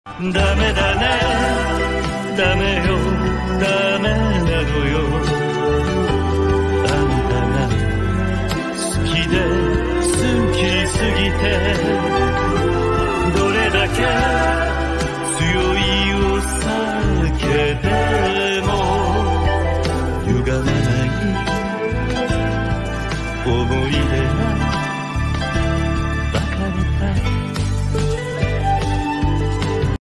ダメだね、ダメよ、ダメなのよ。あんたが好きで好きすぎて、どれだけ強いお酒でも歪まない思い出が